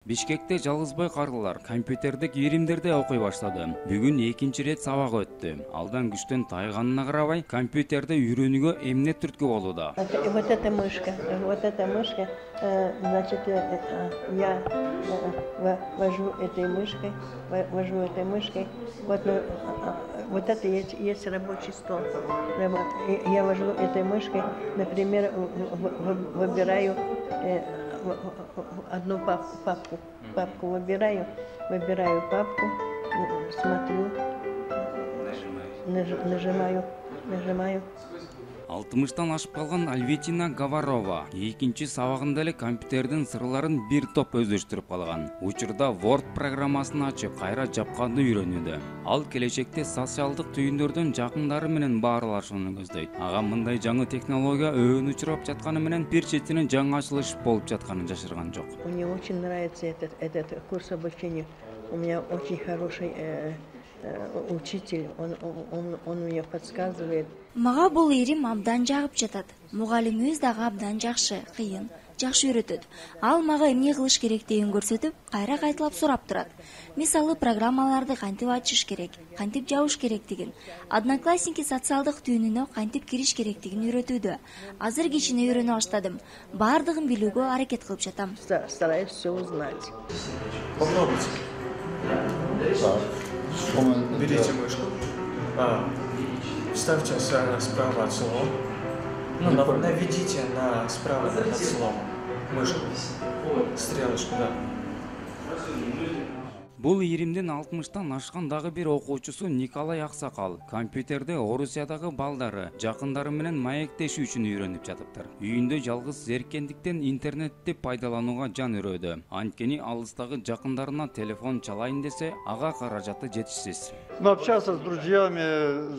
Бишкекте жалгызбай карылар компьютердик иримдерде окуй баштады. Бүгүн экинчи рет сабак өттү. Алдан күчтөн тайганына карабай, компьютерде үйрөнүүгө эмне түрткү болууда. Вот эта мышка, значит, я вожу этой мышкой, вот это есть рабочий стол. Я вожу этой мышкой, например, выбираю одну папку выбираю папку, смотрю, нажимаю. 60-тан ашып калган Альветина Гаварова экинчи сабагында эле компьютердин сырларын бир топ өздөштүрүп калган. Учурда Word программасын ачып, кайра жапканды үйрөнүүдө. Ал келечекте социалдык түйүндөрдөн жакындары менен баарлашууну көздөйт. Ага мындай жаңы технология өөн учурап жатканы менен бир четинен жаңы ачылыш болуп жатканын жашырган жок. Мне очень нравится этот курс обучения. У меня очень хороший учитель, он мне подсказывает. Мага бул ирим абдан жагып жатат. Мугалимибиз дагы абдан жакшы, кыйын, жакшы үйрөтөт. Ал мага эмне кылыш керектигин көрсөтүп, кайра кайталап сурап турат. Мисалы, программаларды кантип ачыш керек, кантип жабыш керектигин, Одноклассники социалдык түйүнүнө кантип кириш керектигин үйрөтүүдө. Азыр кичине үйрөнө баштадым. Бардыгын билүүгө аракет кылып жатам. Стараюсь все узнать. Попробуйте. Берите мышку. Вставьте справа от слова. Наведите справа от слова. Мышку. Стрелочку, да. Бул иримдин 60-тан ашкан дагы бир окуучусу Николай Аксакал компьютерде Орусиядагы балдары, жакындары менен маектешүү үчүн үйрөнүп жатыптыр. Үйүндө жалгыз зерккендиктен интернетти пайдаланууга жан өрөөдө. Анткени алыстагы жакындарына телефон чалайын десе, ага каражаты жетишсиз. Общаться с друзьями,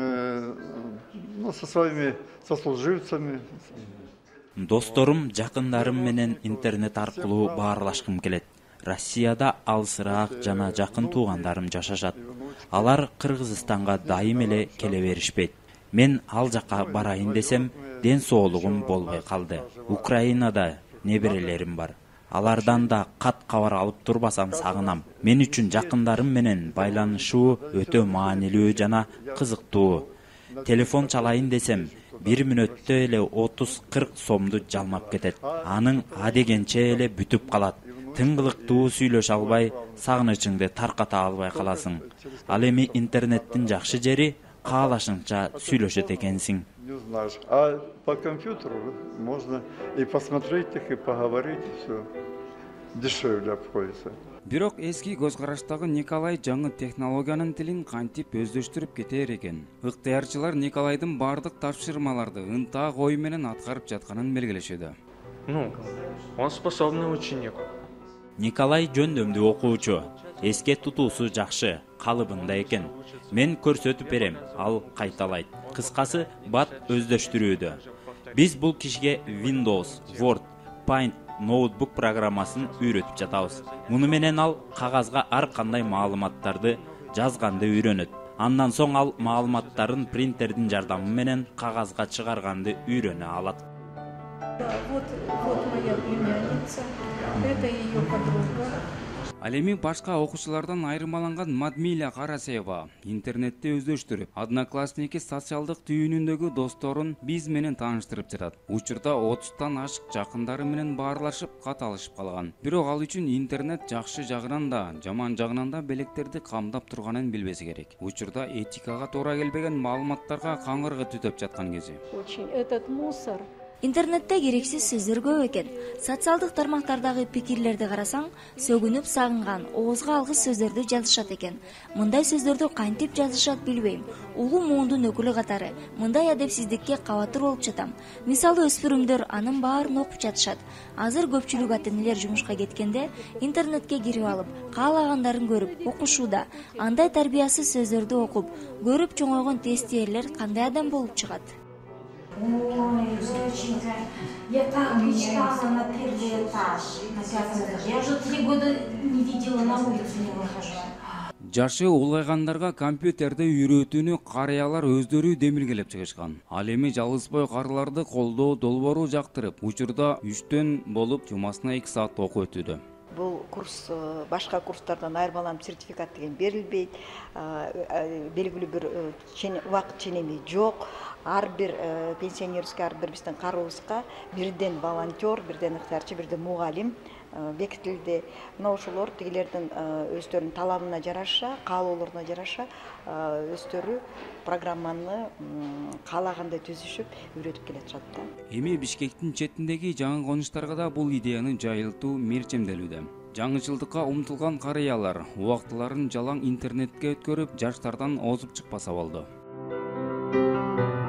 со своими сослуживцами. Досторум, жакындарым менен интернет аркылуу баарлашкым келет. Россияда алысыраак жана жакын туугандарым жашашат. Алар Кыргызстанга дайым эле келе беришпейт. Мен ал жака барайын десем, ден соолугум болбой калды. Украинада неберелерим бар. Алардан да кат кабар алып турбасам сагынам. Мен үчүн жакындарым менен байланышуу өтө маанилүү жана кызыктуу. Телефон чалайын десем, 1 мүнөттө эле 30-40 сомду жалмап кетет. Анын адегенче эле бүтүп калат. Тыңгылыктуу сүйлөшө албай, сагынычыңды тарката албай каласың. Ал эми интернеттин жакшы жери каалашыңча сүйлөшөт экенсиң. Не знаешь. А по компьютеру можно и посмотреть их, и поговорить, и все. Дешевле обходится. Бирок эски көз караштагы Николай жаңы технологиянын тилин кантип өздөштүрүп кетер экен. Ыктыярчылар Николайдын бардык тапшырмаларды ынтаа ой менен аткарып жатканын белгилешүүдө. Он способный ученик. Николай жөндөмдүү окуучу, эске тутуусу жакшы, калыбында экен. Мен көрсөтүп берем, ал кайталайт. Кыскасы, бат өздөштүрүүдө. Биз бул кишиге Windows, Word, Paint, ноутбук программасын үйрөтүп жатабыз. Муну менен ал кагазга ар кандай маалыматтарды жазганды үйрөнөт. Андан соң ал маалыматтарын принтердин жардамы менен кагазга чыгарганды үйрөнө алат. Вот моя племянница, это ее подруга. Ал эми башка окуучулардан айырмаланган Мадмиля Карасева интернетти өздөштүрүп, Одноклассники социалдык түйүнүндөгү досторун биз менен тааныштырып жатат. Учурда 30-тан ашык жакындары менен баарлашып, кат алышып калган. Бирок ал үчүн интернет жакшы жагынан да, жаман жагынан да белектерди камдап турганын билбеси керек. Учурда этикага туура келбеген маалыматтарга каңгыргы түтөп жаткан кези. Очень этот мусор. Интернетте керексиз сөздөр көп экен. Социалдык тармактардагы пикирлерди карасаң, сөгүнүп сагынган, оозго алгыс сөздөрдү жазышат экен. Мындай сөздөрдү кантип жазышат билбейм. Улуу муундун өкүлү катары мындай адепсиздикке кабатыр болуп жатам. Мисалы, өспүрүмдөр анын баарын окуп жатышат. Азыр көпчүлүк ата-энелер жумушка кеткенде интернетке кирип алып, каалагандарын көрүп окушууда. Андай тарбиясыз сөздөрдү окуп, көрүп чоңойгон тестиерлер кандай адам болуп чыгат? Ой, доченька, я так мечтала на первый этаж, на 5 этаж. Я уже 3 года не видела, на улицу не выхожу. Жашы улайгандарга компьютерди үйрөтүүнү карыялар өздөрү демилгелеп чыгышкан. Ал эми жалгызбой карыларды колдоо долбоору жактырып, учурда 3төн болуп жумасына 2 саат окуу өтүүдө. Бұл курс башка курстардан айырмаланып сертификат деген берилбейт. Белгилүү бир убакыт ченеми жок. Ар бир пенсионерский ар бир биздин карообузга бирден волонтер, бирден ыктыярчы, бирден мугалим бекитилди. Мына ошолор тигилердин өздөрүнүн талабына жараша, каалоолоруна жараша өздөрү программаны каалагандай түзүшүп үйрөтүп келатышат да. Эми Бишкектин четиндеги жаңы конуштарга да бул идеяны жайылтуу мерчемделүүдө. Жаңычылдыкка умтулган карыялар убактыларын жалаң интернетке өткөрүп, жаштардан озуп чыкпаса болду.